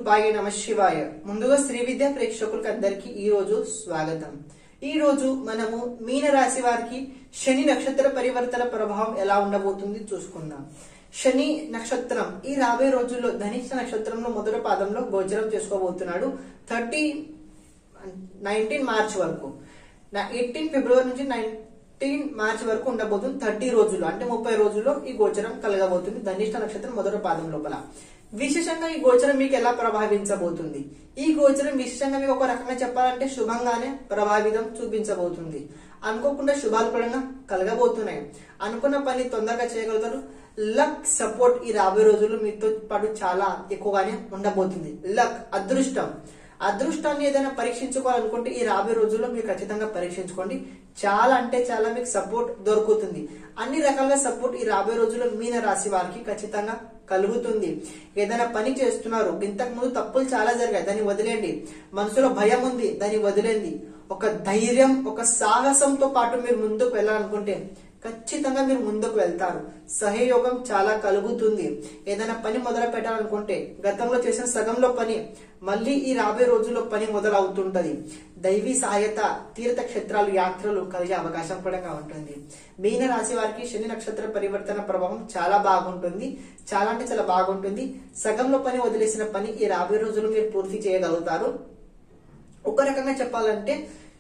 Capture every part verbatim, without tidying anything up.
కృపాయ నమ శివాయ. ముందుగా శ్రీ విద్యా ప్రేక్షకులకు అందరికి ఈ రోజు స్వాగతం. ఈ రోజు మనము మీన రాశి వారికి శని నక్షత్ర పరివర్తన ప్రభావం ఎలా ఉండబోతుంది చూసుకుందాం. శని నక్షత్రం ఈ రాబోయే రోజుల్లో ధనిష్ట నక్షత్రంలో మొదటి పాదంలో గోచరం చేసుకోబోతున్నాడు. థర్టీ నైన్టీన్ మార్చ్ వరకు ఎయిటీన్ ఫిబ్రవరి నుంచి నైన్టీన్ మార్చ్ వరకు ఉండబోతుంది. థర్టీ రోజులు అంటే ముప్పై రోజుల్లో ఈ గోచరం కలగబోతుంది ధనిష్ట నక్షత్రం మొదటి పాదం లోపల. విశేషంగా ఈ గోచరం మీకు ఎలా ప్రభావించబోతుంది? ఈ గోచరం విశేషంగా మీకు ఒక రకంగా చెప్పాలంటే శుభంగానే ప్రభావితం చూపించబోతుంది. అనుకోకుండా శుభాలు కూడా కలగబోతున్నాయి. అనుకున్న పని తొందరగా చేయగలుగుతారు. లక్ సపోర్ట్ ఈ రాబోయే రోజుల్లో మీతో పాటు చాలా ఎక్కువగానే ఉండబోతుంది. లక్ అదృష్టం అదృష్టాన్ని ఏదైనా పరీక్షించుకోవాలనుకుంటే ఈ రాబోయే రోజుల్లో మీరు ఖచ్చితంగా పరీక్షించుకోండి. చాలా అంటే చాలా మీకు సపోర్ట్ దొరుకుతుంది. అన్ని రకాలుగా సపోర్ట్ ఈ రాబోయే రోజుల్లో మీన రాశి వారికి ఖచ్చితంగా కలుగుతుంది. ఏదైనా పని చేస్తున్నారు, ఇంతకు ముందు తప్పులు చాలా జరిగాయి, దాన్ని వదిలేండి. మనసులో భయం ఉంది, దాన్ని వదిలేండి. ఒక ధైర్యం, ఒక సాహసంతో పాటు మీరు ముందుకు వెళ్ళాలనుకుంటే ఖచ్చితంగా మీరు ముందుకు వెళ్తారు. సహయోగం చాలా కలుగుతుంది. ఏదైనా పని మొదలు పెట్టాలనుకుంటే గతంలో చేసిన సగంలో పని మళ్ళీ ఈ రాబోయే రోజుల్లో పని మొదలవుతుంటది. దైవీ సహాయత, తీర్థ క్షేత్రాలు, యాత్రలు కలిగే అవకాశం కూడా ఉంటుంది. మీన రాశి వారికి శని నక్షత్ర పరివర్తన ప్రభావం చాలా బాగుంటుంది. చాలా అంటే చాలా బాగుంటుంది. సగంలో పని వదిలేసిన పని ఈ రాబోయే రోజుల్లో మీరు పూర్తి చేయగలుగుతారు. ఒక రకంగా చెప్పాలంటే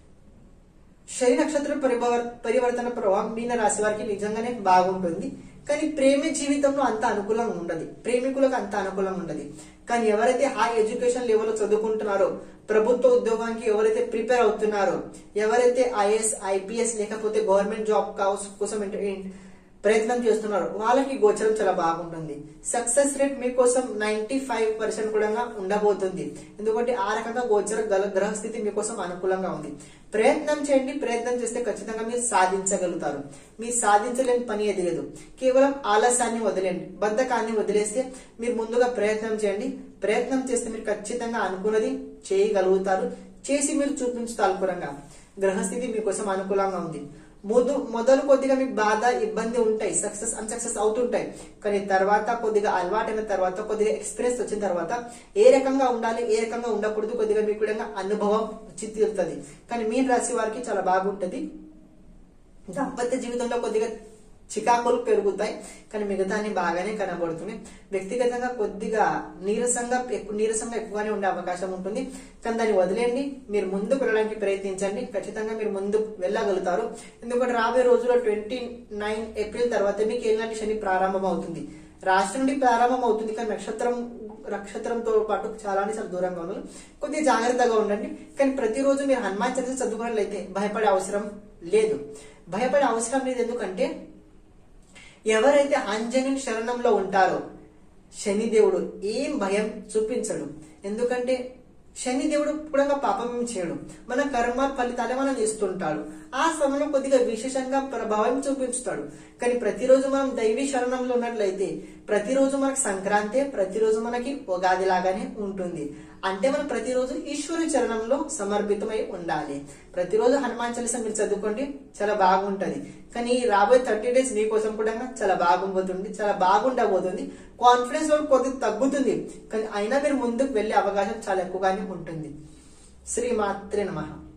శని నక్షత్ర పరివర్తన ప్రభావం మీన రాశి వారికి నిజంగానే బాగుంటుంది. కానీ ప్రేమ జీవితంలో అంత అనుకూలంగా ఉండదు. ప్రేమికులకు అంత అనుకూలంగా ఉండదు. కానీ ఎవరైతే హై ఎడ్యుకేషన్ లెవెల్లో చదువుకుంటున్నారో, ప్రభుత్వ ఉద్యోగానికి ఎవరైతే ప్రిపేర్ అవుతున్నారో, ఎవరైతే ఐఏఎస్ ఐపీఎస్ లేకపోతే గవర్నమెంట్ జాబ్ కోసం ప్రయత్నం చేస్తున్నారు, వాళ్ళకి గోచరం చాలా బాగుంటుంది. సక్సెస్ రేట్ మీకోసం నైన్టీ ఫైవ్ పర్సెంట్ కూడా ఉండబోతుంది. ఎందుకంటే ఆ రకంగా గోచర గ్రహస్థితి మీకోసం అనుకూలంగా ఉంది. ప్రయత్నం చేయండి. ప్రయత్నం చేస్తే ఖచ్చితంగా మీరు సాధించగలుగుతారు. మీరు సాధించలేని పని ఏది లేదు. కేవలం ఆలస్యాన్ని వదిలేండి, బద్ధకాన్ని వదిలేస్తే మీరు ముందుగా ప్రయత్నం చేయండి. ప్రయత్నం చేస్తే మీరు ఖచ్చితంగా అనుకున్నది చేయగలుగుతారు. చేసి మీరు చూపించుతారు. అనుకూలంగా గ్రహస్థితి మీకోసం అనుకూలంగా ఉంది. మొదలు మొదలు కొద్దిగా మీకు బాధ, ఇబ్బంది ఉంటాయి, సక్సెస్ అన్సక్సెస్ అవుతుంటాయి. కానీ తర్వాత కొద్దిగా అలవాటైన తర్వాత, కొద్దిగా ఎక్స్పీరియన్స్ వచ్చిన తర్వాత ఏ రకంగా ఉండాలి, ఏ రకంగా ఉండకూడదు కొద్దిగా మీకు కూడా అనుభవం వచ్చి తీరుతుంది. కానీ మీన రాశి వారికి చాలా బాగుంటది. దాంపత్య జీవితంలో కొద్దిగా చికాకులు పెరుగుతాయి, కానీ మిగతాన్ని బాగానే కనబడుతున్నాయి. వ్యక్తిగతంగా కొద్దిగా నీరసంగా ఎక్కువ నీరసంగా ఎక్కువగానే ఉండే అవకాశం ఉంటుంది. కానీ దాన్ని వదిలేండి. మీరు ముందుకు వెళ్ళడానికి ప్రయత్నించండి. ఖచ్చితంగా మీరు ముందుకు వెళ్ళగలుగుతారు. ఎందుకంటే రాబోయే రోజుల్లో ట్వంటీ నైన్ ఏప్రిల్ తర్వాత మీకు ఏలాంటి శని ప్రారంభం అవుతుంది. రాశి నుండి ప్రారంభం అవుతుంది. కానీ నక్షత్రం నక్షత్రంతో పాటు చాలా చాలా దూరంగా ఉన్నారు. కొద్దిగా జాగ్రత్తగా ఉండండి. కానీ ప్రతిరోజు మీరు హనుమాన్ చాలీసా చదువుకున్నట్లయితే భయపడే అవసరం లేదు. భయపడే అవసరం లేదు. ఎందుకంటే ఎవరైతే ఆంజనేయుని శరణంలో ఉంటారో శనిదేవుడు ఏం భయం చూపించడు. ఎందుకంటే శనిదేవుడు కూడా పాపం చేయడు. మన కర్మ ఫలితాలే మనం ఇస్తుంటాడు. ఆ సమయంలో కొద్దిగా విశేషంగా ప్రభావం చూపించుతాడు. కానీ ప్రతిరోజు మనం దైవీ శరణంలో ఉన్నట్లయితే ప్రతిరోజు మనకు సంక్రాంతి, ప్రతిరోజు మనకి ఉగాది లాగానే ఉంటుంది. అంటే మనం ప్రతిరోజు ఈశ్వరు చరణంలో సమర్పితమై ఉండాలి. ప్రతిరోజు హనుమాన్ చాలీసా మీరు చదువుకోండి, చాలా బాగుంటది. కానీ రాబోయే థర్టీ డేస్ మీకోసం కూడా చాలా బాగుంటుంది, చాలా బాగుండబోతుంది. కాన్ఫిడెన్స్ లెవెల్ కొద్దిగా తగ్గుతుంది, కానీ అయినా మీరు ముందుకు వెళ్లే అవకాశం చాలా ఎక్కువగానే ఉంటుంది. శ్రీమాత్రే నమః.